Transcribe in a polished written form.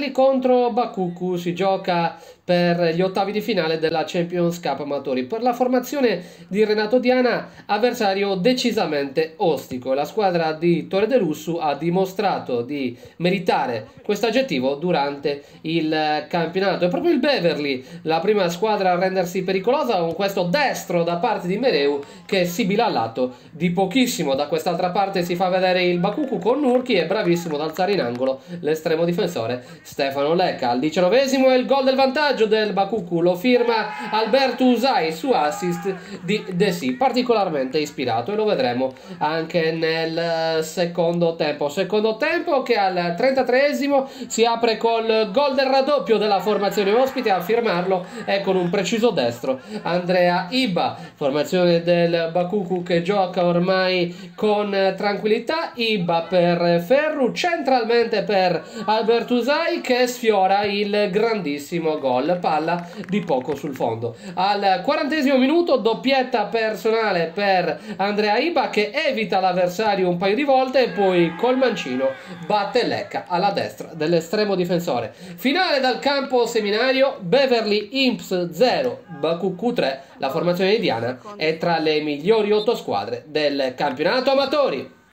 Beverly contro Bakuku, si gioca per gli ottavi di finale della Champions Cup Amatori. Per la formazione di Renato Diana, avversario decisamente ostico. La squadra di Torre de Lussu ha dimostrato di meritare questo aggettivo durante il campionato. È proprio il Beverly la prima squadra a rendersi pericolosa, con questo destro da parte di Mereu che sibila al lato di pochissimo. Da quest'altra parte si fa vedere il Bakuku con Nurki, è bravissimo ad alzare in angolo l'estremo difensore Stefano Lecca. Al 19esimo è il gol del vantaggio del Bakuku, lo firma Alberto Usai su assist di Desi, particolarmente ispirato, e lo vedremo anche nel secondo tempo che al 33esimo si apre col gol del raddoppio della formazione ospite. A firmarlo è con un preciso destro Andrea Iba. Formazione del Bakuku che gioca ormai con tranquillità. Iba per Ferru, centralmente per Alberto Usai che sfiora il grandissimo gol, palla di poco sul fondo. Al 40esimo minuto doppietta personale per Andrea Iba che evita l'avversario un paio di volte e poi col mancino batte Lecca alla destra dell'estremo difensore. Finale dal campo seminario: Beverly Imps 0, Bakuku 3. La formazione di Diana è tra le migliori 8 squadre del campionato amatori.